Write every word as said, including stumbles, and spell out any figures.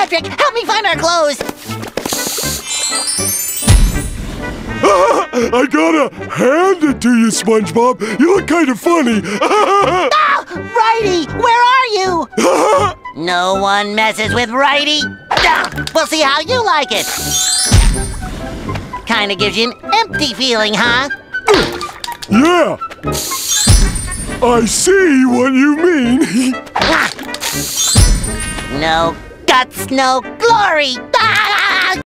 Patrick, help me find our clothes. I gotta hand it to you, SpongeBob. You look kind of funny. Ah, Righty, where are you? No one messes with Righty. Ah, we'll see how you like it. Kinda gives you an empty feeling, huh? Yeah. I see what you mean. No guts, no glory.